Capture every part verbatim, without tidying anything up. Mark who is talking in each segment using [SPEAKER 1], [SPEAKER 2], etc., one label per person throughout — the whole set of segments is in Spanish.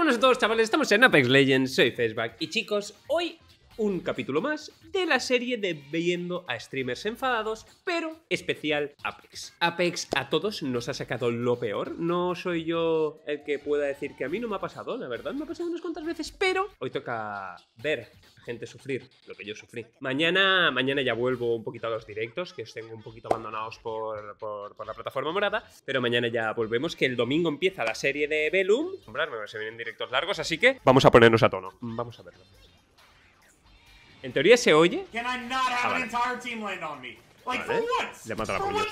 [SPEAKER 1] Buenas a todos, chavales, estamos en Apex Legends, soy Faceback. Y chicos, hoy un capítulo más de la serie de viendo a streamers enfadados, pero especial Apex. Apex a todos nos ha sacado lo peor. No soy yo el que pueda decir que a mí no me ha pasado, la verdad, me ha pasado unas cuantas veces, pero hoy toca ver a gente sufrir lo que yo sufrí. Mañana, mañana ya vuelvo un poquito a los directos, que os tengo un poquito abandonados por, por, por la plataforma morada, pero mañana ya volvemos, que el domingo empieza la serie de Velum. Hombre, se vienen directos largos, así que vamos a ponernos a tono. Vamos a verlo. En teoría se oye. Ah, vale. Vale. Le matan a puños.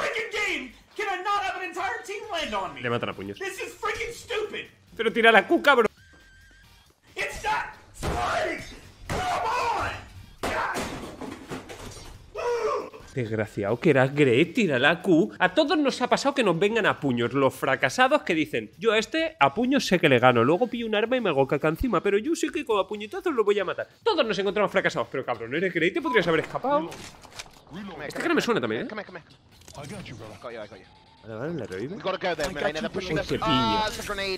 [SPEAKER 1] Le matan a puños. Pero tira la Q, cabrón. Desgraciado que eras, Grey, tira la Q. A todos nos ha pasado que nos vengan a puños los fracasados que dicen: yo a este a puños sé que le gano, luego pillo un arma y me hago caca encima, pero yo sé que con a puñetazos lo voy a matar. Todos nos encontramos fracasados, pero cabrón, eres Grey, te podrías haber escapado. Esta cara me suena también, ¿eh? Vale, vale, la revive. ¡Qué piña!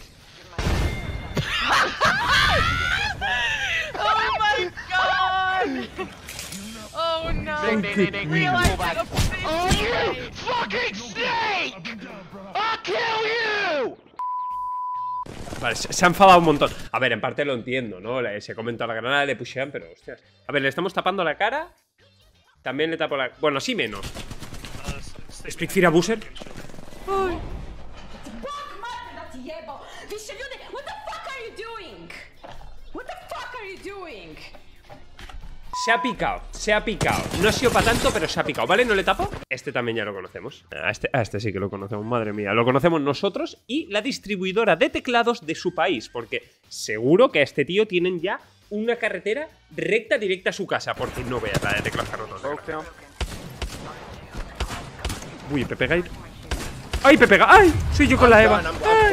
[SPEAKER 2] Oh my god! Oh no! They, they, they realized oh, you fucking snake! I'll kill you!
[SPEAKER 1] Vale, se, se ha enfadado un montón. A ver, en parte lo entiendo, ¿no? Le, se comenta la granada, le pushean, pero hostias. A ver, le estamos tapando la cara. También le tapo la... Bueno, sí menos. Spitfire Abuser. Ay. Se ha picado, se ha picado. No ha sido para tanto, pero se ha picado, ¿vale? ¿No le tapo? Este también ya lo conocemos. A este, a este sí que lo conocemos, madre mía. Lo conocemos nosotros y la distribuidora de teclados de su país, porque seguro que a este tío tienen ya una carretera recta directa a su casa, porque no veas la de teclados carrotos. Uy, Pepe Guide. ¡Ay, Pepe Guide! ¡Ay! Soy yo con la Eva.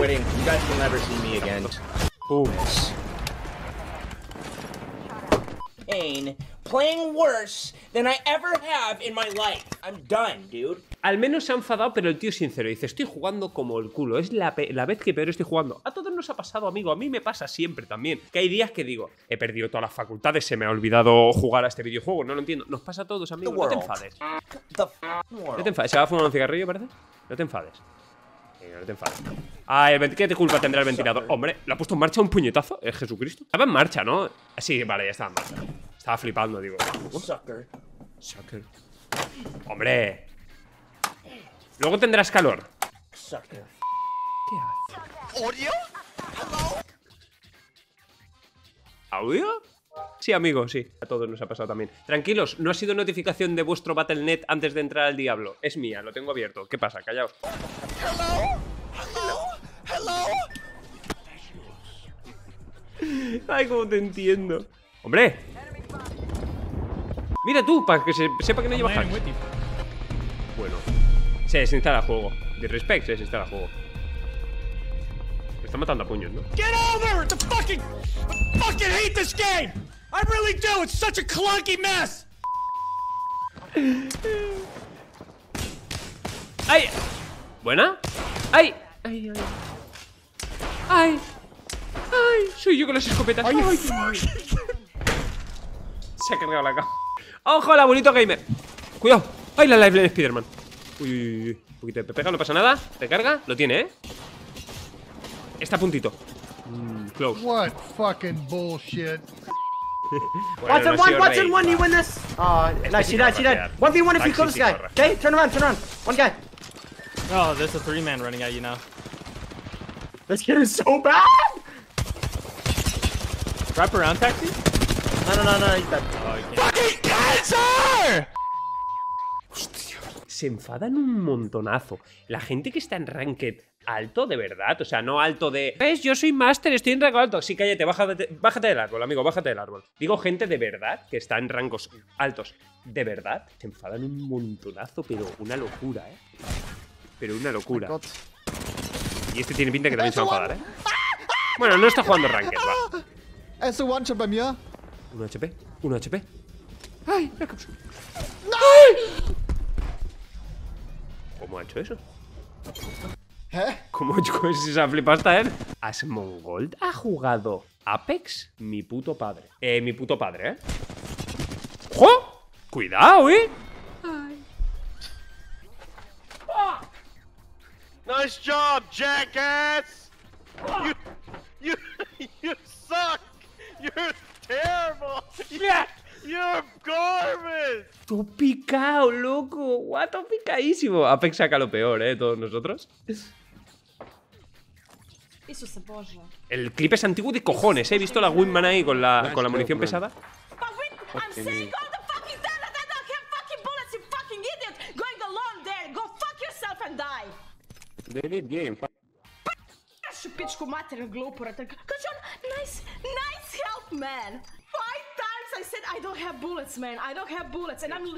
[SPEAKER 3] Pain playing worse than I ever have in my life. I'm done, dude.
[SPEAKER 1] Al menos se ha enfadado, pero el tío es sincero. Dice: estoy jugando como el culo. Es la, la vez que peor estoy jugando. A todos nos ha pasado, amigo. A mí me pasa siempre también. Que hay días que digo: he perdido todas las facultades, se me ha olvidado jugar a este videojuego. No lo entiendo. Nos pasa a todos, amigo. No te enfades. No te enfades. ¿Se va a fumar un cigarrillo, parece? No te enfades. No te enfades. Ay, ¿qué te culpa tendrá el ventilador? Hombre, ¿le ha puesto en marcha un puñetazo? ¿Es Jesucristo? Estaba en marcha, ¿no? Sí, vale, ya estaba en marcha. Estaba flipando, digo.
[SPEAKER 3] Sucker.
[SPEAKER 1] Sucker. Hombre. Luego tendrás calor.
[SPEAKER 3] Sucker.
[SPEAKER 1] ¿Qué hace?
[SPEAKER 2] ¿Audio?
[SPEAKER 1] ¿Audio? Sí, amigo, sí. A todos nos ha pasado también. Tranquilos, no ha sido notificación de vuestro Battle punto net antes de entrar al Diablo. Es mía, lo tengo abierto. ¿Qué pasa? Callaos.
[SPEAKER 2] Hello? Hello? Hello?
[SPEAKER 1] Ay, cómo te entiendo. ¡Hombre! Mira tú, para que se sepa que no lleva hacks. Bueno. Se desinstala el juego. Disrespect, se desinstala el juego. Me está matando a puños, ¿no?
[SPEAKER 4] Get over! It's a fucking... I fucking hate this game! I really do! It's such a clunky mess!
[SPEAKER 1] ¡Ay! ¿Buena? ¡Ay! ¡Ay, ay! ¡Ay! ¡Ay! Soy yo con las escopetas. ¡Ay! ¡Ay! Se ha cargado la cama. ¡Ojo, la bonito gamer! ¡Cuidado! ¡Ay, la lifeline de Spiderman! Uy, uy, uy. Un poquito de pepega, no pasa nada. Recarga, lo tiene, ¿eh? Está a puntito. Mm, close.
[SPEAKER 5] What fucking bullshit.
[SPEAKER 1] Bueno,
[SPEAKER 6] Watch
[SPEAKER 1] no
[SPEAKER 6] on
[SPEAKER 1] ha
[SPEAKER 6] one,
[SPEAKER 1] sido
[SPEAKER 6] watch
[SPEAKER 1] Rey.
[SPEAKER 6] on one, you win this. Uh, nice,
[SPEAKER 1] sí
[SPEAKER 6] she died, she died.
[SPEAKER 1] corre,
[SPEAKER 6] one v one if you
[SPEAKER 1] Maxi
[SPEAKER 6] kill this
[SPEAKER 1] sí
[SPEAKER 6] guy.
[SPEAKER 1] corre.
[SPEAKER 6] Okay, turn around, turn around. One guy.
[SPEAKER 4] Oh, there's a three-man running at you now.
[SPEAKER 6] This kid is so bad.
[SPEAKER 4] Wrap around, Taxi?
[SPEAKER 6] No, no, no, no, he's dead.
[SPEAKER 4] Oh, you can't.
[SPEAKER 2] Fucking cancer!
[SPEAKER 1] Se enfadan un montonazo. La gente que está en ranked alto, de verdad. O sea, no alto de... ¿Ves? Yo soy máster, estoy en rango alto. Sí, cállate, bájate, bájate del árbol, amigo, bájate del árbol. Digo gente de verdad que está en rangos altos. De verdad. Se enfadan un montonazo, pero una locura, ¿eh? Pero una locura. Y este tiene pinta que también se va a enfadar, ¿eh? Bueno, no está jugando ranked, va.
[SPEAKER 5] Es un one shot bei mir.
[SPEAKER 1] Un H P, un H P. ¡Ay! La cápsula. ¿Cómo ha hecho eso?
[SPEAKER 5] ¿Eh?
[SPEAKER 1] ¿Cómo es esa flipasta, eh? Asmongold ha jugado Apex, mi puto padre. Eh, mi puto padre, ¿eh? ¡Jo! ¡Cuidado, eh!
[SPEAKER 2] Nice job, jackass! You, you, you suck! You're terrible! Yeah! You're garbage!
[SPEAKER 1] ¡Tú picao, loco! ¡Guato picadísimo! Apex saca lo peor, ¿eh? Todos nosotros.
[SPEAKER 7] Isuse Bože.
[SPEAKER 1] El clip es antiguo de cojones, ¿eh? He visto la Winman ahí con la, con la munición pesada.
[SPEAKER 7] But wait, I'm saying all the fucking time that I don't have fucking bullets, you fucking idiot! Going alone there, go fuck yourself and die!
[SPEAKER 6] They need game.
[SPEAKER 7] Našu pičku materinu glupu, rata. Kažu on, nice, nice help, man! Five times I said I don't have bullets, man, I don't have bullets, and I'm...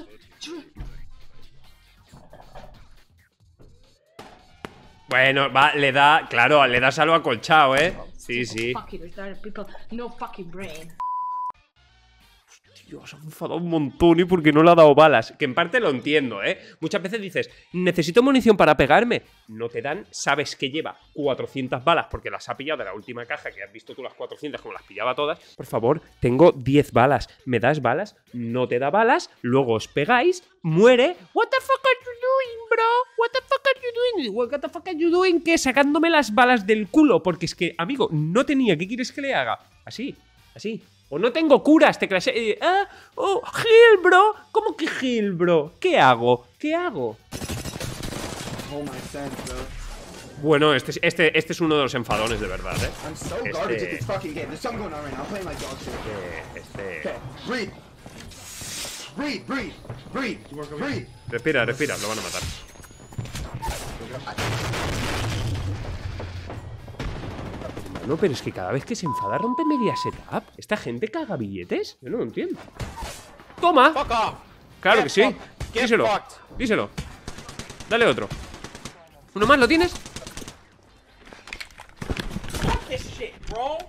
[SPEAKER 1] Bueno, va, le da, claro, le da salvo acolchado, ¿eh? Sí, sí.
[SPEAKER 7] Fucking retarded people, no fucking brain.
[SPEAKER 1] Dios, se ha enfadado un montón y porque no le ha dado balas. Que en parte lo entiendo, ¿eh? Muchas veces dices, necesito munición para pegarme. No te dan, sabes que lleva cuatrocientas balas porque las ha pillado de la última caja, que has visto tú las cuatrocientas como las pillaba todas. Por favor, tengo diez balas. ¿Me das balas? No te da balas. Luego os pegáis, muere. What the fuck are you doing, bro? What the fuck are you doing? What the fuck are you doing? ¿Qué? Sacándome las balas del culo. Porque es que, amigo, no tenía. ¿Qué quieres que le haga? Así, así. O no tengo curas, te crashe... Eh, ah, oh, heal, bro. ¿Cómo que heal, bro? ¿Qué hago? ¿Qué hago?
[SPEAKER 6] Oh my sense, bro.
[SPEAKER 1] Bueno, este, es- este, este es uno de los enfadones de verdad, ¿eh?
[SPEAKER 6] I'm so
[SPEAKER 1] Este-
[SPEAKER 6] garbage at this fucking game. There's something going on right now. I'm playing like dog shit.
[SPEAKER 1] Este...
[SPEAKER 6] Okay, breathe. Breathe, breathe, breathe, breathe.
[SPEAKER 1] Respira, respira, lo van a matar. No, pero es que cada vez que se enfada rompe media setup. ¿Esta gente caga billetes? Yo no lo entiendo. ¡Toma!
[SPEAKER 2] Fuck off!
[SPEAKER 1] Claro
[SPEAKER 2] Get
[SPEAKER 1] que sí.
[SPEAKER 2] fucked. Get
[SPEAKER 1] Díselo.
[SPEAKER 2] fucked.
[SPEAKER 1] Díselo. Dale otro. ¿Uno más lo tienes?
[SPEAKER 3] Fuck this shit, bro.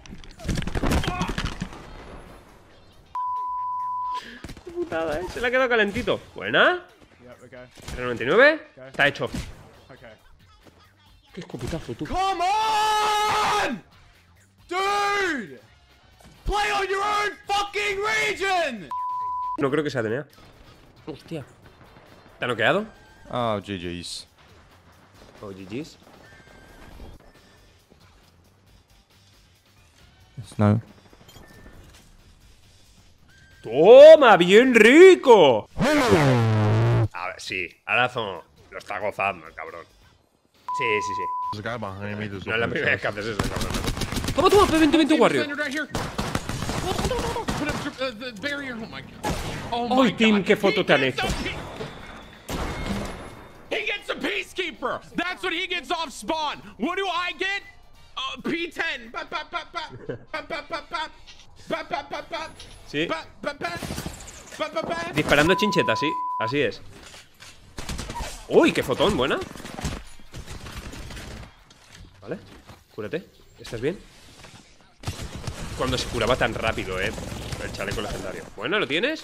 [SPEAKER 1] Qué putada, ¿eh? Se le ha quedado calentito. Buena.
[SPEAKER 4] Yep, okay.
[SPEAKER 1] tres noventa y nueve. Está hecho.
[SPEAKER 4] Okay.
[SPEAKER 1] Qué escopetazo, tú.
[SPEAKER 4] Come on! Dude! Play on your own fucking region!
[SPEAKER 1] No creo que sea D N A. Hostia. ¿Te ha noqueado?
[SPEAKER 8] Oh, G G's.
[SPEAKER 1] Oh, G G's.
[SPEAKER 8] No.
[SPEAKER 1] ¡Toma! ¡Bien rico! A ver, sí. Arazo lo está gozando el cabrón. Sí, sí, sí.
[SPEAKER 8] There's a guy behind me. There's
[SPEAKER 1] No es la primera vez que haces eso, cabrón. Toma, toma, P veinte veinte Warrior.
[SPEAKER 9] Right here. Put up uh, the barrier. Oh my god. Oh
[SPEAKER 1] Ay, Tim, qué foto te han hecho.
[SPEAKER 9] He gets a peacekeeper. That's what he gets off spawn. What do I get? Uh, P ten. Ba, ba, ba, ba. Ba, ba, ba, ba. Ba, ba, ba, ba.
[SPEAKER 1] Sí.
[SPEAKER 9] Ba, ba, ba. Ba, ba, ba.
[SPEAKER 1] Disparando chincheta, sí. Así es. Uy, qué fotón, buena. Vale, cúrate. ¿Estás bien? Cuando se curaba tan rápido, eh. El chaleco legendario. Bueno, ¿lo tienes?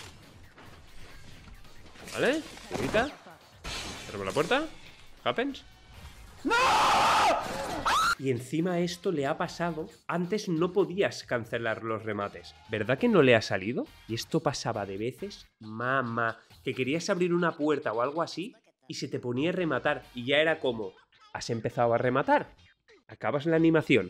[SPEAKER 1] Vale, grita. Cerramos la puerta. Happens. ¡No! Y encima esto le ha pasado. Antes no podías cancelar los remates. ¿Verdad que no le ha salido? Y esto pasaba de veces. Mamá. Que querías abrir una puerta o algo así y se te ponía a rematar. Y ya era como, ¿has empezado a rematar? Acabas la animación.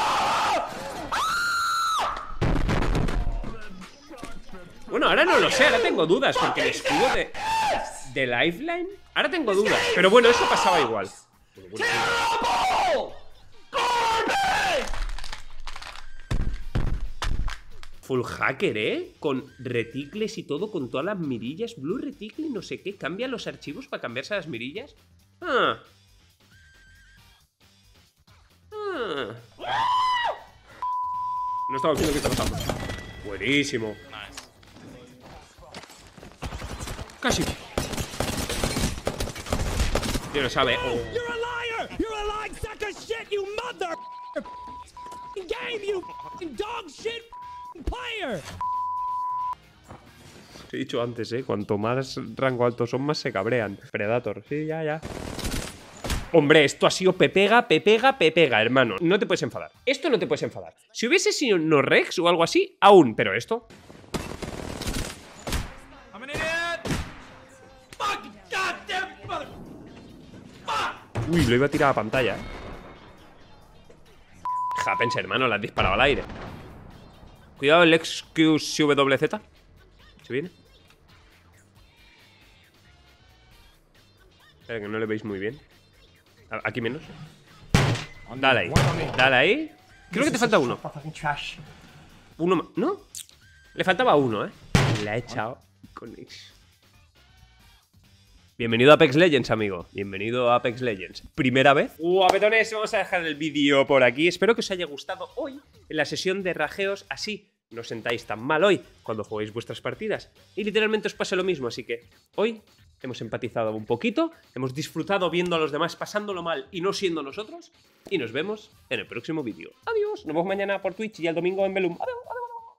[SPEAKER 1] Bueno, ahora no lo sé, ahora tengo dudas. Porque el escudo de, de Lifeline. Ahora tengo dudas. Pero bueno, eso pasaba igual. Full hacker, ¿eh? Con reticles y todo, con todas las mirillas. Blue reticle, no sé qué. ¿Cambia los archivos para cambiarse las mirillas? Ah. Ah. No estaba viendo qué está pasando. Buenísimo. Casi. Dios lo sabe. Oh.
[SPEAKER 4] You're a liar! You're a lying sack of shit, you mother game, you dog shit player!
[SPEAKER 1] Te he dicho antes, ¿eh? Cuanto más rango alto son, más se cabrean. Predator, sí, ya, ya. Hombre, esto ha sido pepega, pepega, pepega, hermano. No te puedes enfadar. Esto no te puedes enfadar. Si hubiese sido no Rex o algo así, aún. Pero esto... Uy, lo iba a tirar a pantalla, eh. Happens, hermano, la has disparado al aire. Cuidado el X Q C W Z. ¿Se viene? Espera, que no le veis muy bien. Aquí menos. Dale ahí. Dale ahí. Creo que te falta uno. Uno más. ¿No? Le faltaba uno, ¿eh? La he echado con X. Bienvenido a Apex Legends, amigo. Bienvenido a Apex Legends. ¿Primera vez? Guapetones, vamos a dejar el vídeo por aquí. Espero que os haya gustado hoy en la sesión de rajeos. Así no os sentáis tan mal hoy cuando juguéis vuestras partidas. Y literalmente os pase lo mismo. Así que hoy hemos empatizado un poquito. Hemos disfrutado viendo a los demás pasándolo mal y no siendo nosotros. Y nos vemos en el próximo vídeo. Adiós. Nos vemos mañana por Twitch y el domingo en Belum. Adiós. Adiós.